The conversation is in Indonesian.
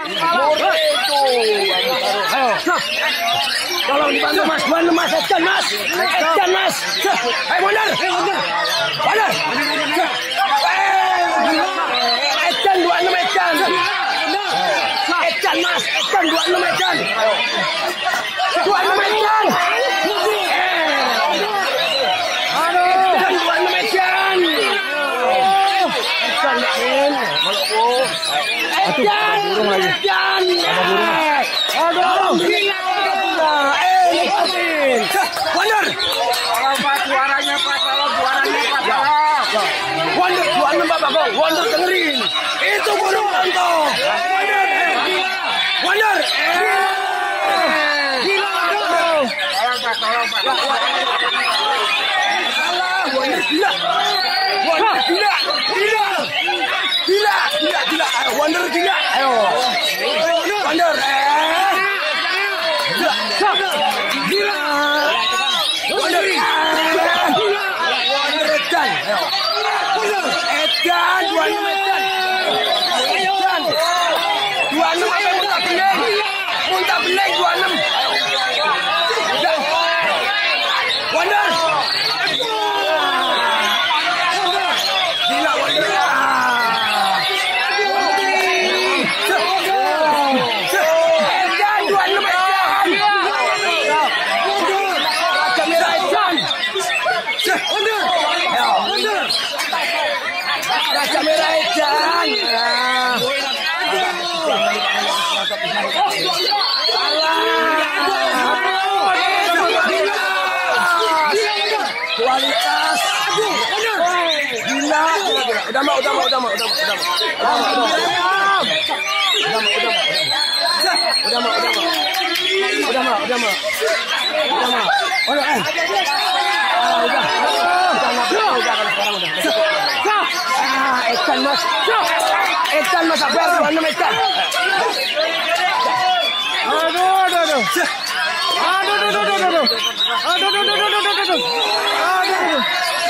Tolong dibantu Mas, Mas, Ecan Mas, ayo Wonder, Ecan 26 Ecan, Mas, Ecan 26 Ecan, 26 Ecan, Ecan 26 Ecan, Wonder, suaranya Pak, Wonder 26 Bapak kok, Wonder dengerin, itu burung Tonto, Wonder, tolong Pak, Wonder gila, ayo Wonder gila, ayo, Wonder, gila, Wonder, Ecan, Ecan, 26 Ecan, Ecan, 26 apa muntah beling, 26, Wonder, gila Wonder, Ecan 26 Ecan, kamera Ecan, Raja Merah Ecan, kualitas, gila, udah mau, Ecan Mas, apa 26 Ecan. Aduh.